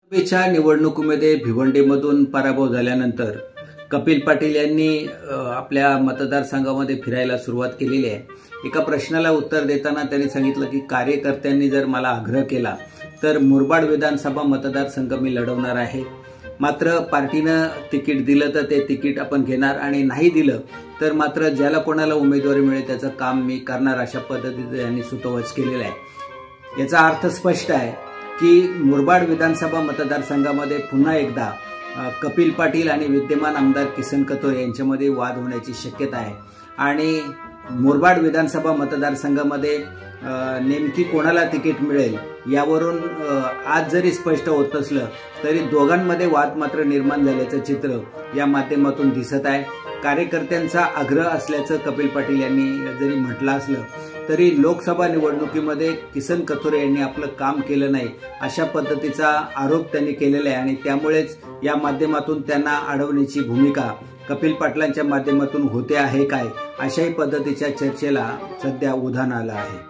लोकसभेच्या निवडणुकीमध्ये भिवंडीमधून पराभव झाल्यानंतर कपिल पाटील यांनी आपल्या मतदारसंघामध्ये फिरायला सुरुवात केलेली आहे। एका प्रश्नाला उत्तर देताना त्यांनी सांगितलं की कार्यकर्त्यांनी जर मला आग्रह केला तर मुरबाड विधानसभा मतदारसंघ मी लढवणार आहे। मात्र पार्टीनं तिकीट दिलं तर ते तिकीट आपण घेणार आणि नाही दिलं तर मात्र ज्याला कोणाला उमेदवारी मिळेल त्याचं काम मी करणार, अशा पद्धतीने त्यांनी सुतोवाच केलेला आहे। याचा अर्थ स्पष्ट आहे की मुरबाड विधानसभा मतदारसंघामध्ये पुन्हा एकदा कपिल पाटील आणि विद्यमान आमदार किसन कथोरे यांच्यामध्ये वाद होण्याची शक्यता आहे आणि मुरबाड विधानसभा मतदारसंघामध्ये नेमकी कोणाला तिकीट मिळेल यावरून आज जरी स्पष्ट होत नसलं तरी दोघांमध्ये वाद मात्र निर्माण झाल्याचं चित्र या माध्यमातून दिसत आहे। कार्यकर्त्यांचा आग्रह असल्याचं कपिल पाटील यांनी जरी म्हटलं असलं तरी लोकसभा निवडणुकीमध्ये किसन कथोरे यांनी आपलं काम केलं नाही अशा पद्धतीचा आरोप त्यांनी केलेला आहे आणि त्यामुळेच या माध्यमातून त्यांना अडवण्याची भूमिका कपिल पाटलांच्या माध्यमातून होते आहे काय, अशाही पद्धतीच्या चर्चेला सध्या उधाण आलं आहे।